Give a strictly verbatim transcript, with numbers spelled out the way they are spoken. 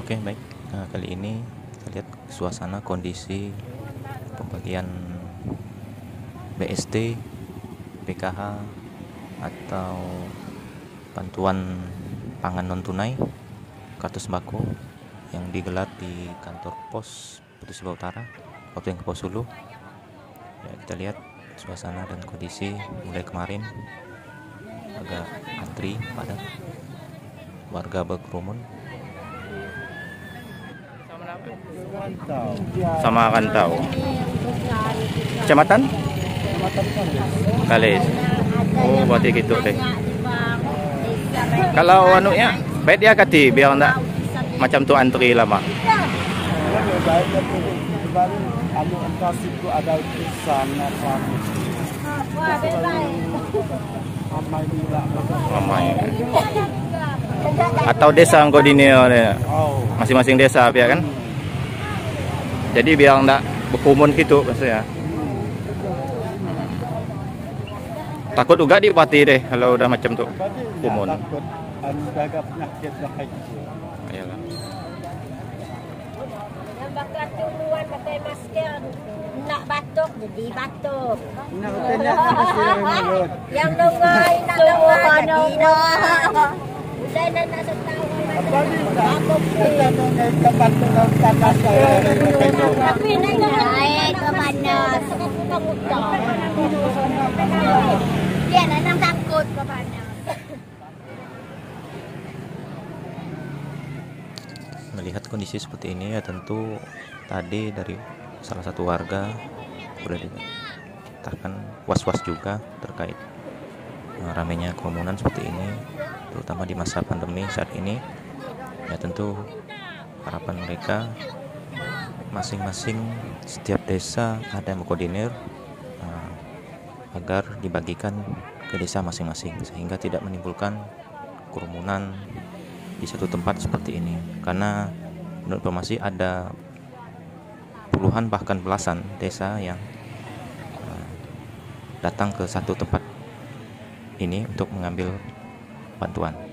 Oke, baik. Nah, kali ini kita lihat suasana kondisi pembagian B S T, P K H atau bantuan pangan non tunai kartu sembako yang digelar di kantor pos Putus Seba Utara, Kabupaten Kepulauan Sulu. Ya, kita lihat suasana dan kondisi mulai kemarin agak antri padat, warga berkerumun. Sama Rantau. Kecamatan? Kalis. Oh, berarti gitu deh. Kalau anunya, baik dia kati biar enggak macam tu antri lama. Ramai. Atau desa koordinir masing-masing desa ya kan? Jadi biar enggak berkerumun gitu maksudnya. Takut juga dipati deh kalau udah macam tuh kumun. Takut jaga penyakit Iyalah. Yang bakal tuluan pakai masker, nak batuk jadi batuk. Nak betulnya masker mulut. Yang dongai nak dongai jadi dongai. Udah nak nak setahu. Apa kita dongai ke batuk dan panas. Tapi nak naik ke panas. Dia nak takut ke panas. Melihat kondisi seperti ini ya tentu tadi dari salah satu warga sudah dikatakan was-was juga terkait uh, ramainya kerumunan seperti ini, terutama di masa pandemi saat ini. Ya tentu harapan mereka masing-masing setiap desa ada yang mengkoordinir uh, agar dibagikan ke desa masing-masing sehingga tidak menimbulkan kerumunan di satu tempat seperti ini, karena menurut informasi ada puluhan bahkan belasan desa yang uh, datang ke satu tempat ini untuk mengambil bantuan.